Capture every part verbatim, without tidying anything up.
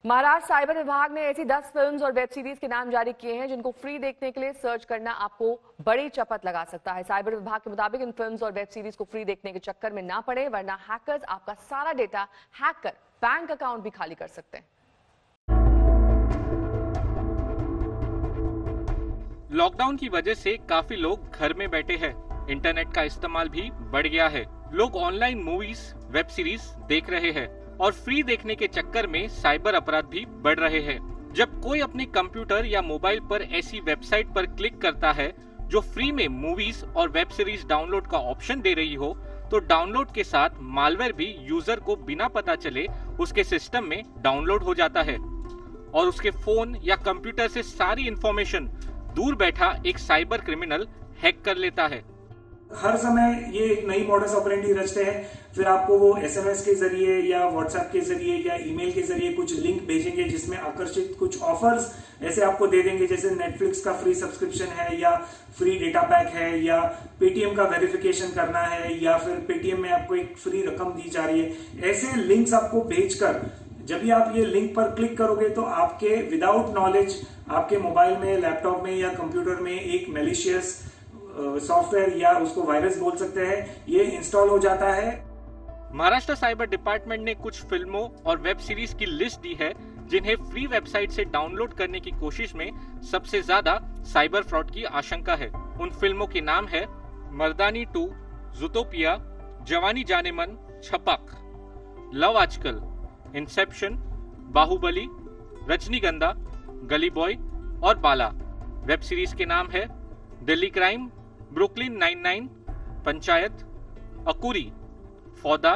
Maharashtra cyber विभाग ने ऐसी दस फिल्म्स और वेब सीरीज के नाम जारी किए हैं जिनको फ्री देखने के लिए सर्च करना आपको बड़ी चपत लगा सकता है। साइबर विभाग के मुताबिक इन फिल्म्स और वेब सीरीज को फ्री देखने के चक्कर में ना पड़े, वरना हैकर्स आपका सारा डेटा हैक कर बैंक अकाउंट भी खाली कर सकते हैं। लॉकडाउन की वजह से काफी लोग घर में बैठे हैं। इंटरनेट का इस्तेमाल भी बढ़ गया है। लोग ऑनलाइन मूवीज, वेब सीरीज देख रहे हैं और फ्री देखने के चक्कर में साइबर अपराध भी बढ़ रहे हैं। जब कोई अपने कंप्यूटर या मोबाइल पर ऐसी वेबसाइट पर क्लिक करता है जो फ्री में मूवीज और वेब सीरीज डाउनलोड का ऑप्शन दे रही हो, तो डाउनलोड के साथ मालवेयर भी यूजर को बिना पता चले उसके सिस्टम में डाउनलोड हो जाता है और उसके फोन या कंप्यूटर से सारी इंफॉर्मेशन दूर बैठा एक साइबर क्रिमिनल हैक कर लेता है। हर समय ये एक नई मॉडस ऑपरेंडी रचते हैं, फिर आपको वो एसएमएस के जरिए या व्हाट्सएप के जरिए या ईमेल के जरिए कुछ लिंक भेजेंगे जिसमें आकर्षित कुछ ऑफर्स ऐसे आपको दे देंगे, जैसे नेटफ्लिक्स का फ्री सब्सक्रिप्शन है या फ्री डेटा पैक है या पेटीएम का वेरिफिकेशन करना है या फिर पेटीएम में आपको एक फ्री रकम दी जा रही है। ऐसे लिंक्स आपको भेजकर जब भी आप ये लिंक पर क्लिक करोगे तो आपके विदाउट नॉलेज आपके मोबाइल में, लैपटॉप में या कंप्यूटर में एक मैलिशियस सॉफ्टवेयर या उसको वायरस बोल सकते हैं, ये इंस्टॉल हो जाता है। महाराष्ट्र साइबर डिपार्टमेंट ने कुछ फिल्मों और वेब सीरीज की लिस्ट दी है जिन्हें फ्री वेबसाइट से डाउनलोड करने की कोशिश में सबसे ज्यादा साइबर फ्रॉड की आशंका है। उन फिल्मों के नाम है मर्दानी टू, ज़ूटोपिया, जवानी जाने मन, छपाक, लव आजकल, इंसेप्शन, बाहुबली, रजनीगंधा, गली बॉय और बाला। वेब सीरीज के नाम है Delhi Crime, Brooklyn Nine Nine, Panchayat, अकुरी, Fauda,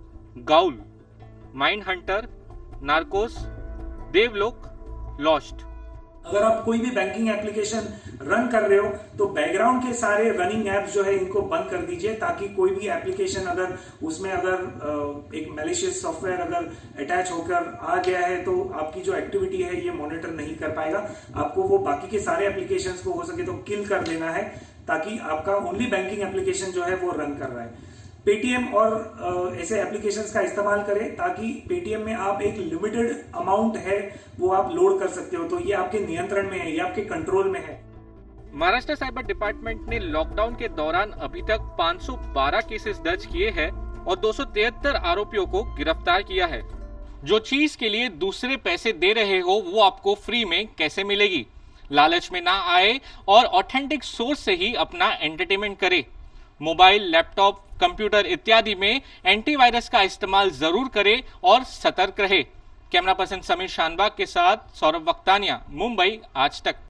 Ghoul, Mindhunter, Narcos, Devlok, Lost. अगर आप कोई भी बैंकिंग एप्लीकेशन रन कर रहे हो तो बैकग्राउंड के सारे रनिंग एप्स जो है इनको बंद कर दीजिए, ताकि कोई भी एप्लीकेशन अगर उसमें अगर एक मैलिशियस सॉफ्टवेयर अगर अटैच होकर आ गया है तो आपकी जो एक्टिविटी है ये मॉनिटर नहीं कर पाएगा। आपको वो बाकी के सारे एप्लीकेशंस को हो सके तो किल कर देना है, ताकि आपका ओनली बैंकिंग एप्लीकेशन जो है वो रन कर रहा है। पेटीएम और ऐसे एप्लीकेशंस का इस्तेमाल करें ताकि पेटीएम में आप एक लिमिटेड अमाउंट है वो आप लोड कर सकते हो, तो ये आपके नियंत्रण में है, ये आपके कंट्रोल में है। महाराष्ट्र साइबर डिपार्टमेंट ने लॉकडाउन के दौरान अभी तक पाँच सौ बारह केसेस दर्ज किए हैं और दो सौ तिहत्तर आरोपियों को गिरफ्तार किया है। जो चीज के लिए दूसरे पैसे दे रहे हो वो आपको फ्री में कैसे मिलेगी? लालच में ना आए और ऑथेंटिक सोर्स से ही अपना एंटरटेनमेंट करे। मोबाइल, लैपटॉप, कंप्यूटर इत्यादि में एंटीवायरस का इस्तेमाल जरूर करें और सतर्क रहे। कैमरा पर्सन समीर शानबाग के साथ सौरभ वक्तानिया, मुंबई आज तक।